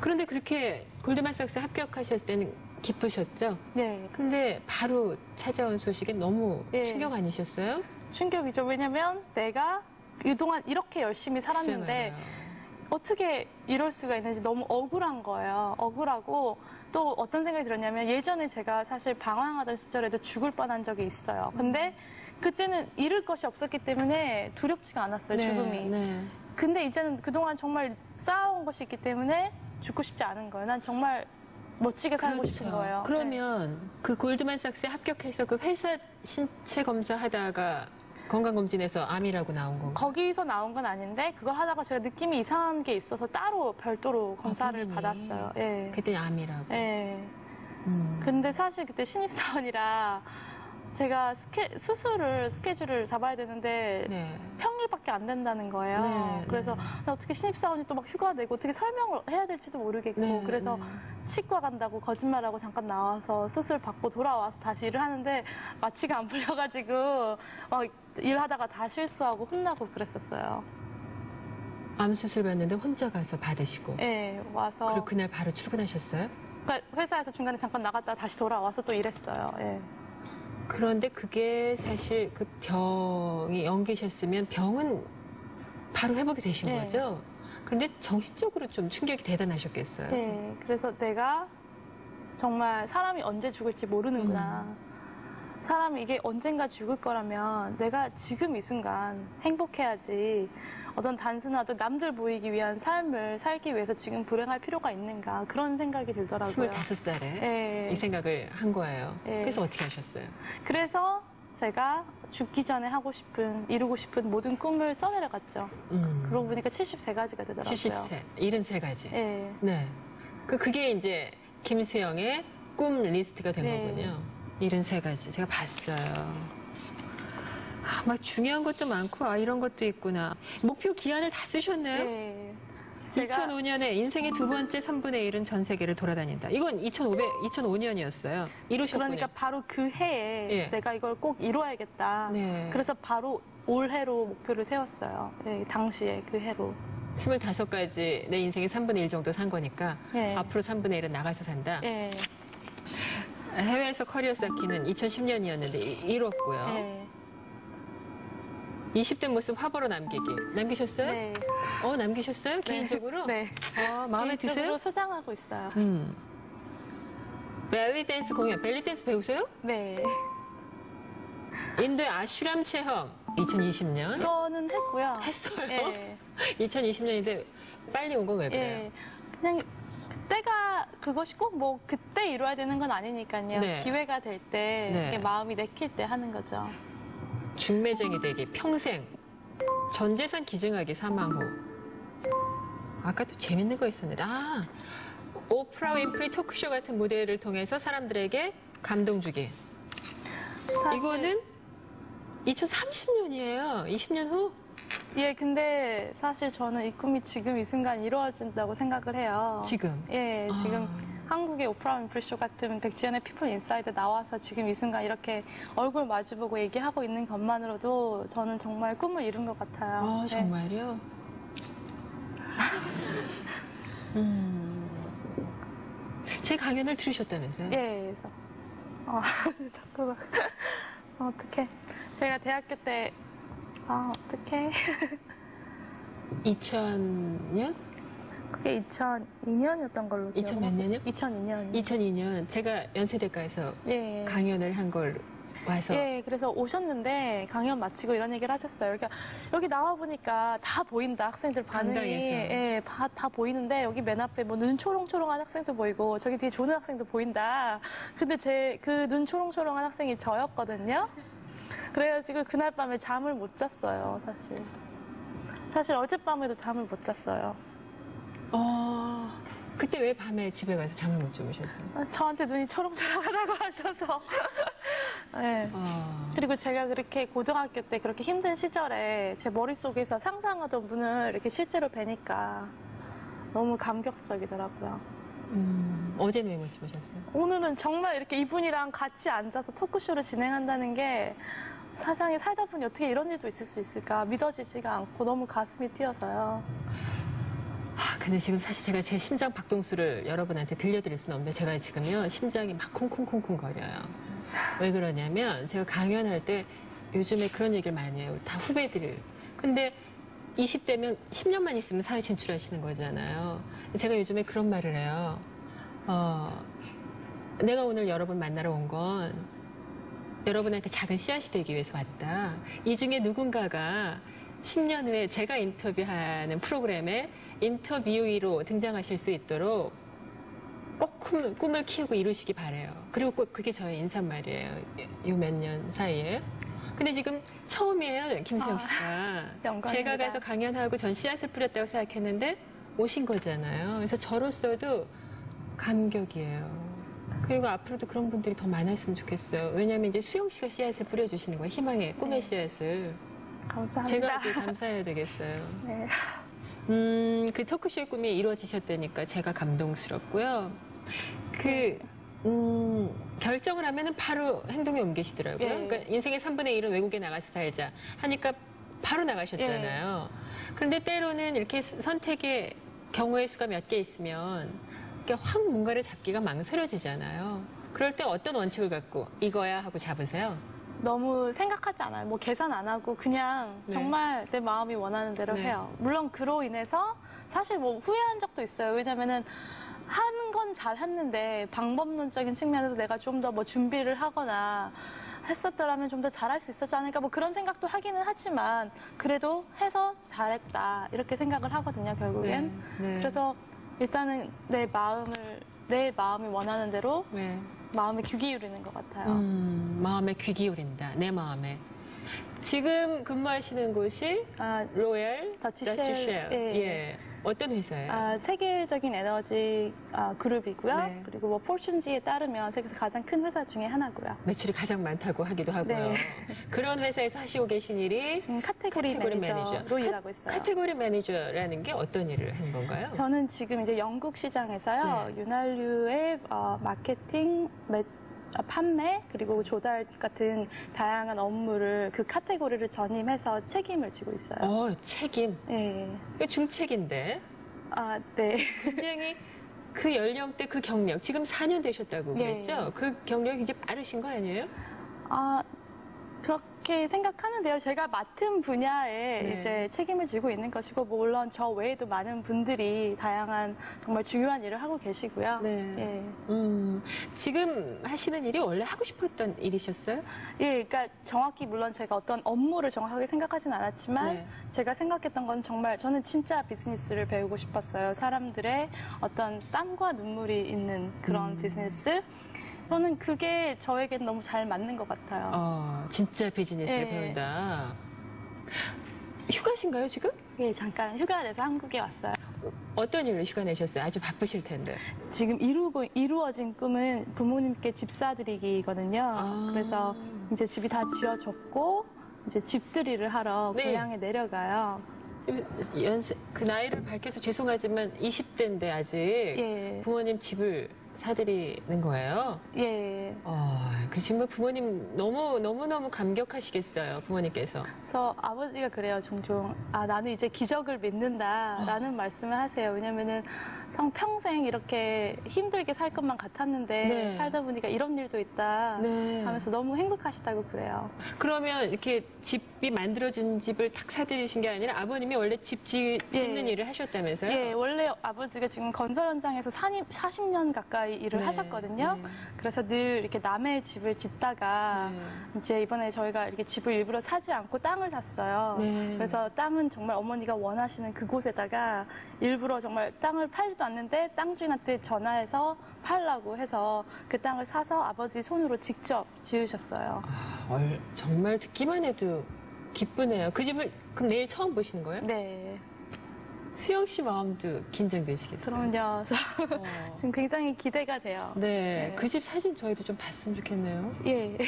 그런데 그렇게 골드만삭스 합격하셨을 때는 기쁘셨죠? 네. 근데 바로 찾아온 소식에 너무 네. 충격 아니셨어요? 충격이죠. 왜냐면 내가 그동안 이렇게 열심히 살았는데 어떻게 이럴 수가 있는지 너무 억울한 거예요. 억울하고 또 어떤 생각이 들었냐면 예전에 제가 사실 방황하던 시절에도 죽을 뻔한 적이 있어요. 근데 그때는 잃을 것이 없었기 때문에 두렵지가 않았어요, 죽음이. 네. 근데 이제는 그동안 정말 쌓아온 것이 있기 때문에 죽고 싶지 않은 거예요. 난 정말 멋지게 살고 그렇죠. 싶은 거예요. 그러면 그 골드만삭스에 합격해서 그 회사 신체 검사하다가 건강검진에서 암이라고 나온 건가요? 거기서 나온 건 아닌데 그걸 하다가 제가 느낌이 이상한 게 있어서 따로 별도로 검사를 본인이? 받았어요. 예. 그때 암이라고. 예. 근데 사실 그때 신입사원이라 제가 수술을 스케줄을 잡아야 되는데 네. 평일밖에 안 된다는 거예요. 네, 그래서 나 어떻게 신입사원이 또 막 휴가 내고 어떻게 설명을 해야 될지도 모르겠고 네, 그래서 치과 간다고 거짓말하고 잠깐 나와서 수술 받고 돌아와서 다시 일을 하는데 마취가 안 풀려가지고 일하다가 다 실수하고 혼나고 그랬었어요. 암 수술 받는데 혼자 가서 받으시고. 네, 와서. 그리고 그날 바로 출근하셨어요? 그러니까 회사에서 중간에 잠깐 나갔다가 다시 돌아와서 또 일했어요. 예. 그런데 그게 사실 그 병이 엉기셨으면 병은 바로 회복이 되신 네. 거죠? 그런데 정신적으로 좀 충격이 대단하셨겠어요? 네, 그래서 내가 정말 사람이 언제 죽을지 모르는구나. 사람이 이게 언젠가 죽을 거라면 내가 지금 이 순간 행복해야지 어떤 단순하도 남들 보이기 위한 삶을 살기 위해서 지금 불행할 필요가 있는가 그런 생각이 들더라고요. 25살에 네. 이 생각을 한 거예요. 네. 그래서 어떻게 하셨어요? 그래서 제가 죽기 전에 하고 싶은, 이루고 싶은 모든 꿈을 써내려갔죠. 그러고 보니까 73가지가 되더라고요. 70세, 73가지. 네. 네. 그게 이제 김수영의 꿈 리스트가 된 네. 거군요. 73가지. 제가 봤어요. 막 중요한 것도 많고, 이런 것도 있구나. 목표 기한을 다 쓰셨네요? 네. 2005년에 인생의 두 번째 3분의 1은 전 세계를 돌아다닌다. 이건 2005년이었어요. 이루셨군요. 그러니까 바로 그 해에 예. 내가 이걸 꼭 이뤄야겠다. 네. 그래서 바로 올해로 목표를 세웠어요. 네, 당시에 그 해로. 25가지 내 인생의 3분의 1 정도 산 거니까 예. 앞으로 3분의 1은 나가서 산다. 예. 해외에서 커리어 쌓기는 2010년이었는데 이뤘고요. 예. 20대 모습 화보로 남기기. 남기셨어요? 네. 남기셨어요? 개인적으로? 네. 마음에 드세요? 개인적으로 소장하고 있어요. 벨리 댄스 공연. 벨리 댄스 배우세요? 네. 인도의 아슈람 체험. 2020년. 이거는 했고요. 했어요? 예. 2020년인데 빨리 온 건 왜 그래요? 예. 그냥 그때가 그것이 꼭 뭐 그때 이뤄야 되는 건 아니니까요. 네. 기회가 될 때, 네. 이렇게 마음이 내킬 때 하는 거죠. 중매쟁이 되기 평생 전 재산 기증하기 사망 후. 아까 또 재밌는 거 있었는데 오프라 윈프리 토크쇼 같은 무대를 통해서 사람들에게 감동 주기. 사실, 이거는 2030년이에요. 20년 후? 예, 근데 사실 저는 이 꿈이 지금 이 순간 이루어진다고 생각을 해요. 지금? 예, 지금 한국의 오프라 윈프리 쇼 같은 백지연의 피플 인사이드 나와서 지금 이 순간 이렇게 얼굴 마주보고 얘기하고 있는 것만으로도 저는 정말 꿈을 이룬 것 같아요. 네. 정말요? 제 강연을 들으셨다면서요? 예, 그래서 자꾸 어떡해. 제가 대학교 때 어떡해. 2000년? 그게 2002년이었던 걸로 2000 몇 년이요? 2002년. 2002년 제가 연세대학가에서 예. 강연을 한 걸 와서 예, 그래서 오셨는데 강연 마치고 이런 얘기를 하셨어요. 그러니까 여기 나와 보니까 다 보인다, 학생들 반응이. 강당에서. 예, 다 보이는데 여기 맨 앞에 뭐 눈 초롱초롱한 학생도 보이고 저기 뒤에 조는 학생도 보인다. 근데 제 그 눈 초롱초롱한 학생이 저였거든요. 그래가지고 그날 밤에 잠을 못 잤어요, 사실. 사실 어젯밤에도 잠을 못 잤어요. 그때 왜 밤에 집에 가서 잠을 못 주무셨어요? 저한테 눈이 초롱초롱하다고 하셔서. 네. 그리고 제가 그렇게 고등학교 때 그렇게 힘든 시절에 제 머릿속에서 상상하던 분을 이렇게 실제로 뵈니까 너무 감격적이더라고요. 어제는 왜 못 주무셨어요? 오늘은 정말 이렇게 이분이랑 같이 앉아서 토크쇼를 진행한다는 게 세상에 살다 보니 어떻게 이런 일도 있을 수 있을까 믿어지지가 않고 너무 가슴이 뛰어서요. 근데 지금 사실 제가 제 심장 박동수를 여러분한테 들려드릴 수는 없는데 제가 지금요 심장이 막 콩콩콩콩 거려요. 왜 그러냐면 제가 강연할 때 요즘에 그런 얘기를 많이 해요. 다 후배들을. 근데 20대면 10년만 있으면 사회 진출하시는 거잖아요. 제가 요즘에 그런 말을 해요. 내가 오늘 여러분 만나러 온 건 여러분한테 작은 씨앗이 되기 위해서 왔다. 이 중에 누군가가 10년 후에 제가 인터뷰하는 프로그램에 인터뷰이로 등장하실 수 있도록 꼭 꿈을 키우고 이루시기 바래요. 그리고 꼭 그게 저의 인사말이에요. 이 몇 년 사이에. 근데 지금 처음이에요, 김세영 씨가. 영광입니다. 제가 가서 강연하고 전 씨앗을 뿌렸다고 생각했는데 오신 거잖아요. 그래서 저로서도 감격이에요. 그리고 앞으로도 그런 분들이 더 많았으면 좋겠어요. 왜냐하면 이제 수영 씨가 씨앗을 뿌려주시는 거예요. 희망의 꿈의 씨앗을. 감사합니다. 제가 그 감사해야 되겠어요. 네. 그 토크쇼의 꿈이 이루어지셨다니까 제가 감동스럽고요. 결정을 하면은 바로 행동에 옮기시더라고요. 예. 그러니까 인생의 3분의 1은 외국에 나가서 살자 하니까 바로 나가셨잖아요. 그런데 때로는 이렇게 선택의 경우의 수가 몇 개 있으면 확 뭔가를 잡기가 망설여지잖아요. 그럴 때 어떤 원칙을 갖고 이거야 하고 잡으세요? 너무 생각하지 않아요. 뭐 계산 안 하고 그냥 네. 정말 내 마음이 원하는 대로 네. 해요. 물론 그로 인해서 사실 뭐 후회한 적도 있어요. 왜냐면은 하는 건 잘 했는데 방법론적인 측면에서 내가 좀 더 뭐 준비를 하거나 했었더라면 좀 더 잘할 수 있었지 않을까 뭐 그런 생각도 하기는 하지만 그래도 해서 잘했다 이렇게 생각을 하거든요, 결국엔. 네. 그래서 일단은 내 마음이 원하는 대로 네. 마음에 귀 기울이는 것 같아요. 마음에 귀 기울인다. 내 마음에. 지금 근무하시는 곳이 로얄 더치쉘. 예. 어떤 회사예요? 세계적인 에너지 그룹이고요. 네. 그리고 뭐 포춘지에 따르면 세계에서 가장 큰 회사 중에 하나고요. 매출이 가장 많다고 하기도 하고요. 네. 그런 회사에서 하시고 계신 일이 지금 카테고리 매니저로 일하고 있어요. 카테고리 매니저라는 게 어떤 일을 하는 건가요? 저는 지금 이제 영국 시장에서요. 네. 윤활유의 마케팅, 판매 그리고 조달 같은 다양한 업무를 그 카테고리를 전임해서 책임을 지고 있어요. 책임. 네. 이거 중책인데 네. 굉장히 그 연령대 그 경력 지금 4년 되셨다고 네. 그랬죠? 그 경력이 이제 빠르신 거 아니에요? 그렇게 생각하는데요. 제가 맡은 분야에 네. 이제 책임을 지고 있는 것이고, 물론 저 외에도 많은 분들이 다양한 정말 중요한 일을 하고 계시고요. 네. 예. 지금 하시는 일이 원래 하고 싶었던 일이셨어요? 예, 그러니까 정확히 물론 제가 어떤 업무를 정확하게 생각하진 않았지만 네. 제가 생각했던 건 정말 저는 진짜 비즈니스를 배우고 싶었어요. 사람들의 어떤 땀과 눈물이 있는 그런 비즈니스. 저는 그게 저에겐 너무 잘 맞는 것 같아요. 진짜 비즈니스를 예. 배운다. 휴가신가요, 지금? 예, 잠깐 휴가 내서 한국에 왔어요. 어떤 일로 휴가 내셨어요? 아주 바쁘실 텐데. 지금 이루어진 꿈은 부모님께 집 사드리기거든요. 그래서 이제 집이 다 지어졌고 이제 집들이를 하러 네. 고향에 내려가요. 지금 그 나이를 밝혀서 죄송하지만 20대인데 아직 예. 부모님 집을 사드리는 거예요? 예. 그 정말 부모님 너무 감격하시겠어요, 부모님께서. 그래서 아버지가 그래요, 종종. 나는 이제 기적을 믿는다라는 말씀을 하세요. 왜냐면은 평생 이렇게 힘들게 살 것만 같았는데 네. 살다 보니까 이런 일도 있다 네. 하면서 너무 행복하시다고 그래요. 그러면 이렇게 집이 만들어진 집을 탁 사드리신 게 아니라 아버님이 원래 집 짓는 일을 하셨다면서요? 예, 원래 아버지가 지금 건설 현장에서 40년 가까이 일을 네, 하셨거든요. 네. 그래서 늘 이렇게 남의 집을 짓다가 이제 이번에 저희가 이렇게 집을 일부러 사지 않고 땅을 샀어요. 네. 그래서 땅은 정말 어머니가 원하시는 그곳에다가 일부러 정말 땅을 팔지도 않는데 땅 주인한테 전화해서 팔라고 해서 그 땅을 사서 아버지 손으로 직접 지으셨어요. 정말 듣기만 해도 기쁘네요. 그 집을 그럼 내일 처음 보시는 거예요? 네. 수영 씨 마음도 긴장되시겠어요? 그럼요. 그래서 지금 굉장히 기대가 돼요. 네, 네. 그 집 사진 저희도 좀 봤으면 좋겠네요. 예.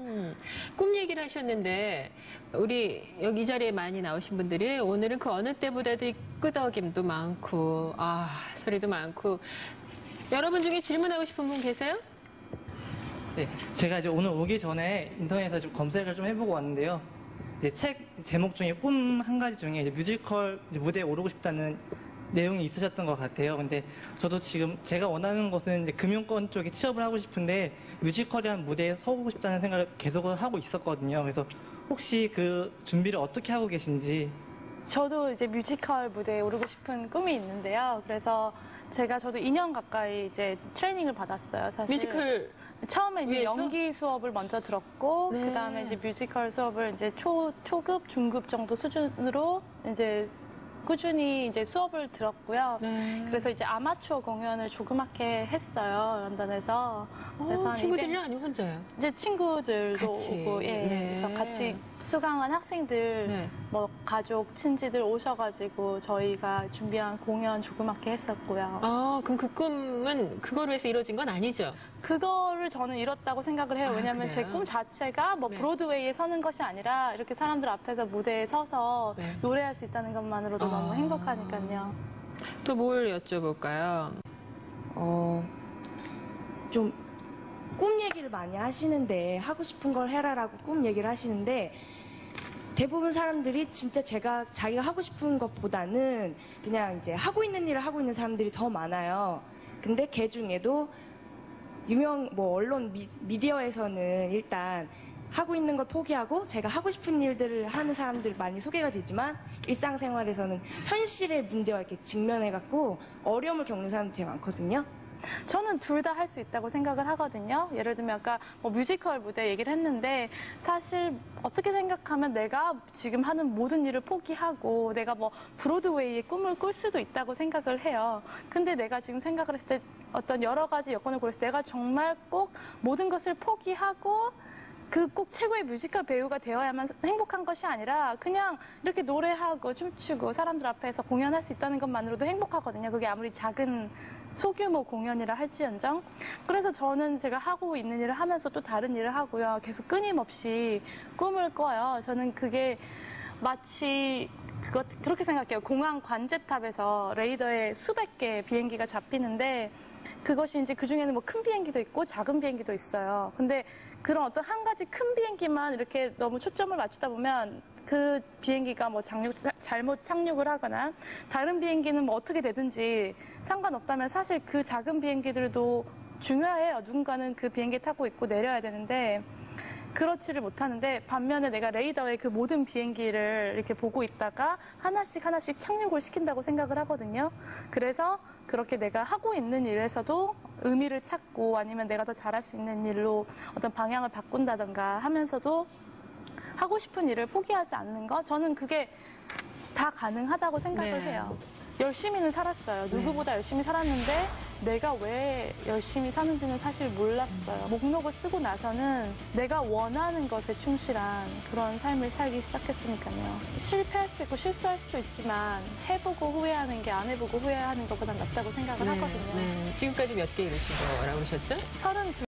꿈 얘기를 하셨는데 우리 여기 이 자리에 많이 나오신 분들이 오늘은 그 어느 때보다도 끄덕임도 많고 소리도 많고 여러분 중에 질문하고 싶은 분 계세요? 네, 제가 이제 오늘 오기 전에 인터넷에서 좀 검색을 좀 해보고 왔는데요. 책 제목 중에 꿈 한 가지 중에 이제 뮤지컬 무대에 오르고 싶다는 내용이 있으셨던 것 같아요. 근데 저도 지금 제가 원하는 것은 이제 금융권 쪽에 취업을 하고 싶은데 뮤지컬이란 무대에 서고 싶다는 생각을 계속 하고 있었거든요. 그래서 혹시 그 준비를 어떻게 하고 계신지. 저도 이제 뮤지컬 무대에 오르고 싶은 꿈이 있는데요. 그래서 저도 2년 가까이 이제 트레이닝을 받았어요. 사실. 뮤지컬 처음에 이제 위해서? 연기 수업을 먼저 들었고, 네. 그 다음에 이제 뮤지컬 수업을 이제 초급, 중급 정도 수준으로 이제 꾸준히 이제 수업을 들었고요. 네. 그래서 이제 아마추어 공연을 조그맣게 했어요, 런던에서. 그래서 한 친구들이랑 아니면 혼자요? 이제 친구들도 같이. 오고, 예. 네. 그래서 같이 수강한 학생들, 네. 뭐 가족, 친지들 오셔가지고 저희가 준비한 공연 조그맣게 했었고요. 그럼 그 꿈은 그거로 해서 이루어진 건 아니죠? 그거를 저는 이뤘다고 생각을 해요. 아, 왜냐하면 제 그래요? 꿈 자체가 뭐 네. 브로드웨이에 서는 것이 아니라 이렇게 사람들 앞에서 무대에 서서 네. 노래할 수 있다는 것만으로도 너무 행복하니까요. 또 뭘 여쭤볼까요? 좀 꿈 얘기를 많이 하시는데 하고 싶은 걸 해라라고 꿈 얘기를 하시는데 대부분 사람들이 진짜 자기가 하고 싶은 것보다는 그냥 이제 하고 있는 일을 하고 있는 사람들이 더 많아요. 근데 그 중에도 언론 미디어에서는 일단 하고 있는 걸 포기하고 제가 하고 싶은 일들을 하는 사람들 많이 소개가 되지만 일상생활에서는 현실의 문제와 이렇게 직면해갖고 어려움을 겪는 사람들이 되게 많거든요. 저는 둘 다 할 수 있다고 생각을 하거든요. 예를 들면 아까 뭐 뮤지컬 무대 얘기를 했는데 사실 어떻게 생각하면 내가 지금 하는 모든 일을 포기하고 내가 뭐 브로드웨이의 꿈을 꿀 수도 있다고 생각을 해요. 근데 내가 지금 생각을 했을 때 어떤 여러 가지 여건을 고렸을 때 내가 정말 꼭 모든 것을 포기하고 그 꼭 최고의 뮤지컬 배우가 되어야만 행복한 것이 아니라 그냥 이렇게 노래하고 춤추고 사람들 앞에서 공연할 수 있다는 것만으로도 행복하거든요. 그게 아무리 작은 소규모 공연이라 할지언정. 그래서 저는 제가 하고 있는 일을 하면서 또 다른 일을 하고요. 계속 끊임없이 꿈을 꿔요. 저는 그게 마치 그렇게 생각해요. 공항 관제탑에서 레이더에 수백 개의 비행기가 잡히는데 그것이 이제 그중에는 뭐 큰 비행기도 있고 작은 비행기도 있어요. 근데 그런 어떤 한 가지 큰 비행기만 이렇게 너무 초점을 맞추다 보면 그 비행기가 뭐 잘못 착륙을 하거나 다른 비행기는 뭐 어떻게 되든지 상관없다면 사실 그 작은 비행기들도 중요해요. 누군가는 그 비행기 타고 있고 내려야 되는데 그렇지를 못하는데 반면에 내가 레이더에 그 모든 비행기를 이렇게 보고 있다가 하나씩 착륙을 시킨다고 생각을 하거든요. 그래서 그렇게 내가 하고 있는 일에서도 의미를 찾고 아니면 내가 더 잘할 수 있는 일로 어떤 방향을 바꾼다던가 하면서도 하고 싶은 일을 포기하지 않는 거 저는 그게 다 가능하다고 생각을 네. 해요. 열심히는 살았어요. 누구보다 열심히 살았는데 내가 왜 열심히 사는지는 사실 몰랐어요. 목록을 쓰고 나서는 내가 원하는 것에 충실한 그런 삶을 살기 시작했으니까요. 실패할 수도 있고 실수할 수도 있지만 해보고 후회하는 게 안 해보고 후회하는 것보다 낫다고 생각을 하거든요. 지금까지 몇 개 이루신 거라고 하셨죠? 32